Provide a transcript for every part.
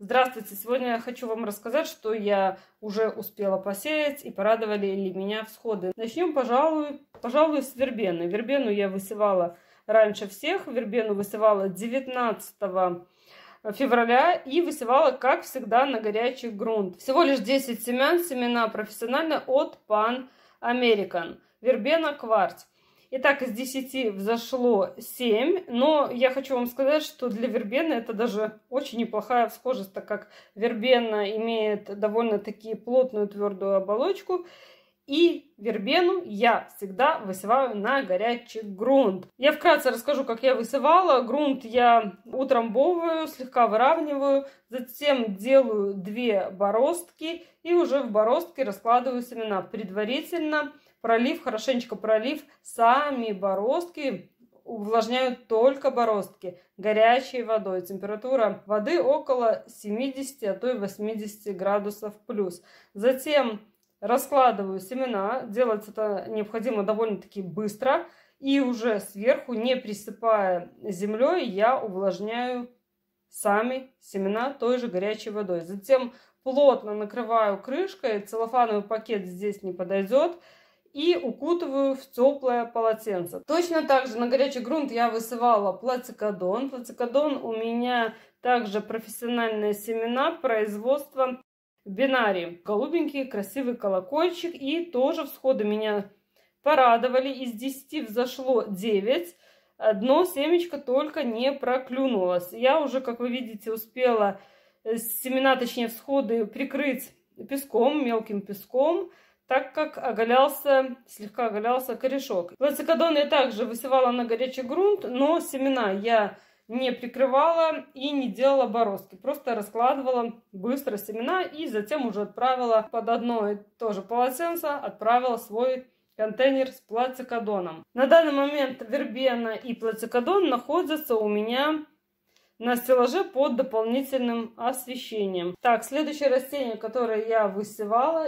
Здравствуйте! Сегодня я хочу вам рассказать, что я уже успела посеять и порадовали ли меня всходы. Начнем, пожалуй, с вербены. Вербену я высевала раньше всех. Вербену высевала 19 февраля и высевала, как всегда, на горячий грунт. Всего лишь 10 семян, семена профессиональные от Pan American. Вербена кварц. Итак, из 10 взошло 7, но я хочу вам сказать, что для вербены это даже очень неплохая всхожесть, так как вербена имеет довольно-таки плотную твердую оболочку, и вербену я всегда высеваю на горячий грунт. Я вкратце расскажу, как я высевала. Грунт я утрамбовываю, слегка выравниваю, затем делаю 2 бороздки и уже в бороздке раскладываю семена. Предварительно хорошенечко пролив сами бороздки, увлажняют только бороздки горячей водой. Температура воды около 70, а то и 80 градусов плюс. Затем раскладываю семена. Делать это необходимо довольно-таки быстро. И уже сверху, не присыпая землей, я увлажняю сами семена той же горячей водой. Затем плотно накрываю крышкой. Целлофановый пакет здесь не подойдет. И укутываю в теплое полотенце. Точно так же на горячий грунт я высывала плацикодон. Плацикодон у меня также профессиональные семена производства Бинари. Голубенький, красивый колокольчик. И тоже всходы меня порадовали. Из 10 взошло 9. Одно семечко только не проклюнулось. Я уже, как вы видите, успела семена, точнее всходы, прикрыть песком, мелким песком, так как слегка оголялся корешок. Плацикодон я также высевала на горячий грунт, но семена я не прикрывала и не делала бороздки. Просто раскладывала быстро семена и затем уже отправила под одно и то же полотенце, отправила свой контейнер с плацикодоном. На данный момент вербена и плацикодон находятся у меня на стеллаже под дополнительным освещением. Так, следующее растение, которое я высевала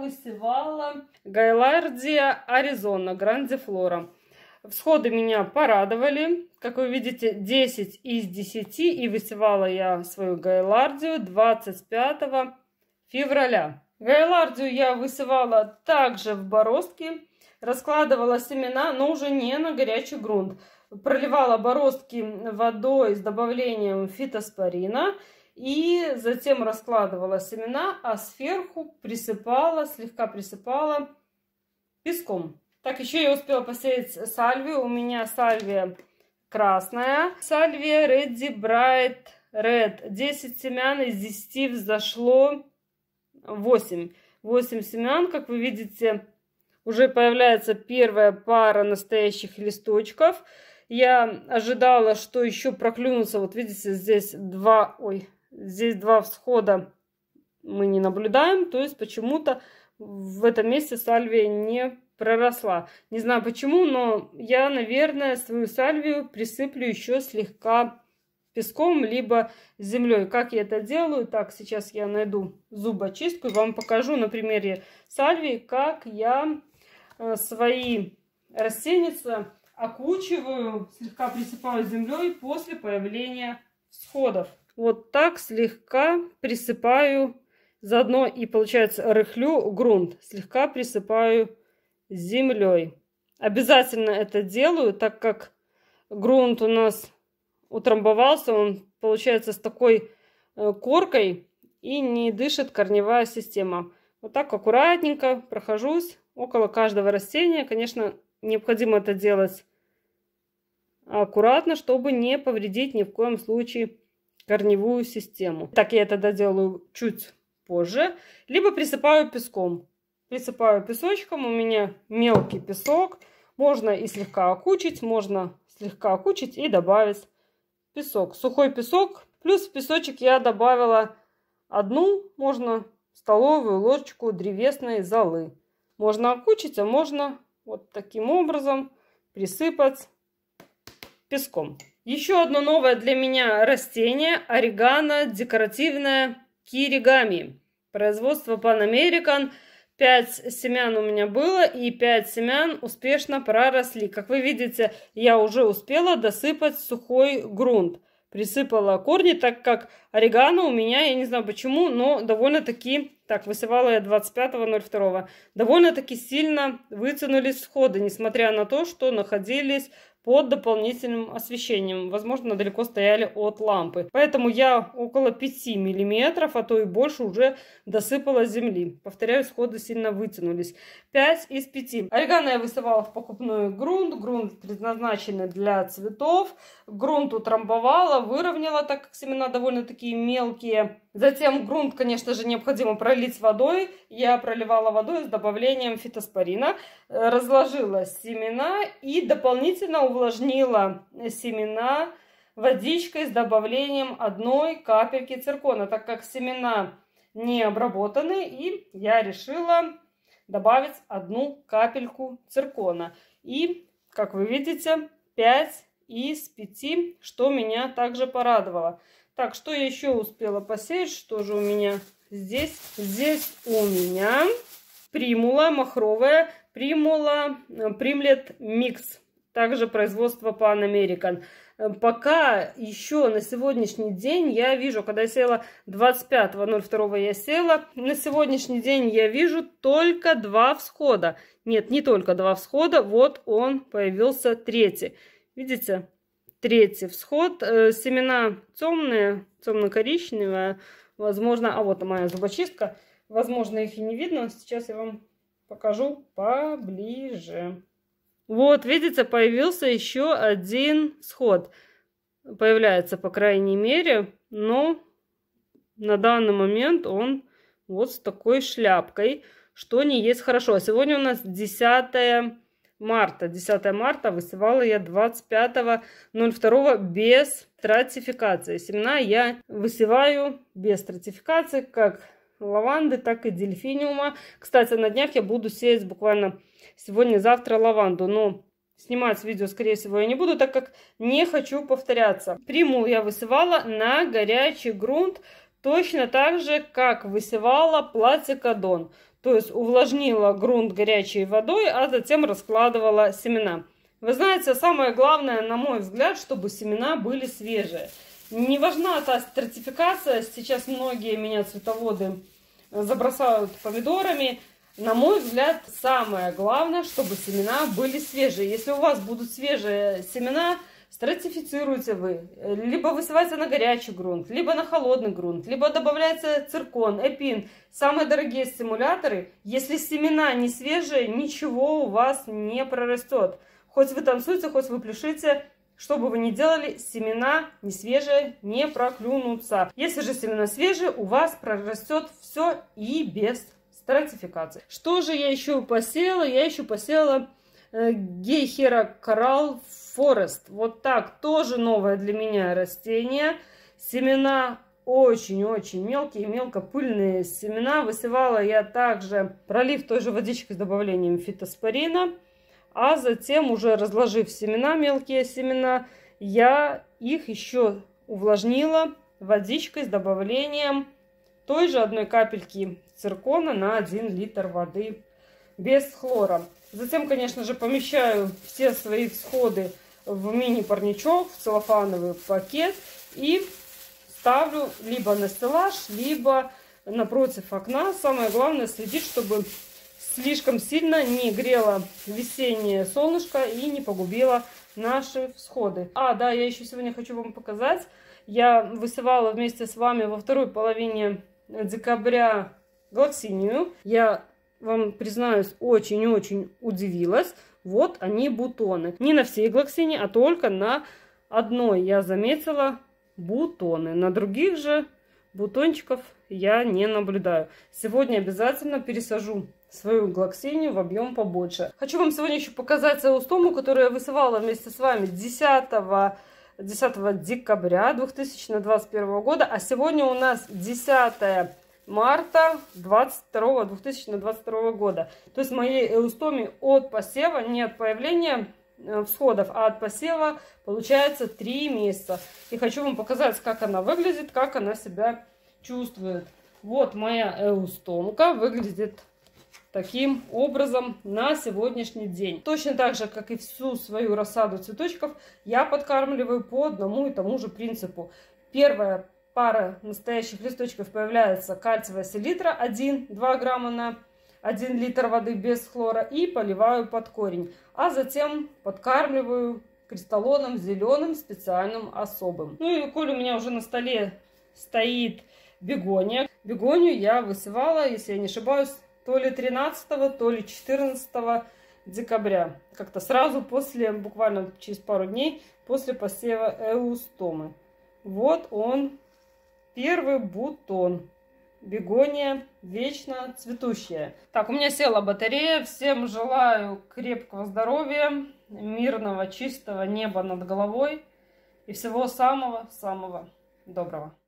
Gaillardia Arizona Grandiflora. Всходы меня порадовали. Как вы видите, 10 из 10. И высевала я свою Gaillardia 25 февраля. Gaillardia я высевала также в бороздке. Раскладывала семена, но уже не на горячий грунт. Проливала бороздки водой с добавлением фитоспорина и затем раскладывала семена, а сверху слегка присыпала песком. Так, еще я успела посеять сальвию. У меня сальвия красная. Сальвия Ready Bright Red. 10 семян, из 10 взошло 8. 8 семян, как вы видите, уже появляется первая пара настоящих листочков. Я ожидала, что еще проклюнутся. Вот видите, здесь два всхода мы не наблюдаем. То есть почему-то в этом месте сальвия не проросла. Не знаю почему, но я, наверное, свою сальвию присыплю еще слегка песком, либо землей. Как я это делаю? Так, сейчас я найду зубочистку и вам покажу на примере сальвии, как я свои растения окучиваю, слегка присыпаю землей после появления всходов. Вот так слегка присыпаю, заодно и получается рыхлю грунт, слегка присыпаю землей. Обязательно это делаю, так как грунт у нас утрамбовался, он получается с такой коркой и не дышит корневая система. Вот так аккуратненько прохожусь около каждого растения. Конечно, необходимо это делать аккуратно, чтобы не повредить ни в коем случае корневую систему. Так я это доделаю чуть позже. Либо присыпаю песком. Присыпаю песочком. У меня мелкий песок. Можно и слегка окучить. Можно слегка окучить и добавить песок. Сухой песок. Плюс в песочек я добавила можно столовую ложечку древесной золы. Можно окучить, а можно вот таким образом присыпать песком. Еще одно новое для меня растение – орегано декоративное киригами. Производство Pan American. 5 семян у меня было, и 5 семян успешно проросли. Как вы видите, я уже успела досыпать сухой грунт. присыпала корни, так как орегано у меня, я не знаю почему, но довольно-таки, так, высывала я 25.02, довольно-таки сильно вытянулись всходы, несмотря на то, что находились под дополнительным освещением. Возможно, далеко стояли от лампы. Поэтому я около 5 мм, а то и больше уже досыпала земли. Повторяю, всходы сильно вытянулись. 5 из 5. Орегано я высыпала в покупной грунт. Грунт предназначенный для цветов. Грунт утрамбовала, выровняла, так как семена довольно-таки мелкие. Затем грунт, конечно же, необходимо пролить водой. Я проливала водой с добавлением фитоспорина. Разложила семена и дополнительно увлажнила семена водичкой с добавлением 1 капельки циркона, так как семена не обработаны, и я решила добавить 1 капельку циркона. И, как вы видите, 5 из 5, что меня также порадовало. Так, что я еще успела посеять? Что же у меня здесь? Здесь у меня примула махровая, примула Primlet Mix. Также производство Pan American. Пока еще на сегодняшний день я вижу, когда я села 25.02 я села, на сегодняшний день я вижу только 2 всхода. Нет, не только 2 всхода, вот он появился 3-й. Видите? 3-й всход. Семена темные, темно-коричневые, возможно, а вот моя зубочистка, возможно, их и не видно. Сейчас я вам покажу поближе. Вот, видите, появился еще 1 всход. Появляется, по крайней мере, но на данный момент он вот с такой шляпкой, что не есть хорошо. Сегодня у нас 10 марта. 10 марта высывала я 25.02 без стратификации. Семена я высываю без стратификации, как лаванды, так и дельфиниума. Кстати, на днях я буду сеять буквально сегодня-завтра лаванду, но снимать видео, скорее всего, я не буду, так как не хочу повторяться. Примул я высывала на горячий грунт, точно так же, как высывала платикодон. То есть увлажнила грунт горячей водой, а затем раскладывала семена. Вы знаете, самое главное, на мой взгляд, чтобы семена были свежие. Не важна та стратификация, сейчас многие меня цветоводы забросают помидорами. На мой взгляд, самое главное, чтобы семена были свежие. Если у вас будут свежие семена, стратифицируете вы. Либо высывается на горячий грунт, либо на холодный грунт, либо добавляется циркон, эпин. Самые дорогие стимуляторы. Если семена не свежие, ничего у вас не прорастет. Хоть вы танцуете, хоть вы пляшите, что бы вы ни делали, семена не свежие не проклюнутся. Если же семена свежие, у вас прорастет все и без стратификации. Что же я еще посеяла? Я еще посеяла Гейхера Коралл Форест. Вот так, тоже новое для меня растение. Семена очень-очень мелкие, мелкопыльные семена. Высевала я также, пролив той же водичкой с добавлением фитоспорина. А затем, уже разложив семена, мелкие семена, я их еще увлажнила водичкой с добавлением той же 1 капельки циркона на 1 литр воды без хлора. Затем, конечно же, помещаю все свои всходы в мини-парничок, в целлофановый пакет и ставлю либо на стеллаж, либо напротив окна. Самое главное следить, чтобы слишком сильно не грело весеннее солнышко и не погубило наши всходы. А, да, я еще сегодня хочу вам показать. Я высывала вместе с вами во второй половине декабря глоксинию. Я вам признаюсь, очень-очень удивилась. Вот они бутоны. Не на всей глоксине, а только на одной я заметила бутоны. На других же бутончиков я не наблюдаю. Сегодня обязательно пересажу свою глоксинию в объем побольше. Хочу вам сегодня еще показать эустому, которую я высывала вместе с вами 10 декабря 2021 года. А сегодня у нас 10 марта 2022 года. То есть моей эустоме от посева, не от появления всходов, а от посева получается 3 месяца. И хочу вам показать, как она выглядит, как она себя чувствует. Вот моя эустомка выглядит таким образом на сегодняшний день. Точно так же, как и всю свою рассаду цветочков, я подкармливаю по одному и тому же принципу. Первая пара настоящих листочков появляется кальциевая селитра 1-2 грамма на 1 литр воды без хлора и поливаю под корень. А затем подкармливаю кристаллоном зеленым специальным особым. Ну и коль у меня уже на столе стоит бегония. Бегонию я высевала, если я не ошибаюсь, то ли 13, то ли 14 декабря. Как-то сразу после, буквально через пару дней после посева эустомы. Вот он, первый бутон. Бегония вечно цветущая. Так, у меня села батарея. Всем желаю крепкого здоровья, мирного, чистого неба над головой и всего самого-самого доброго.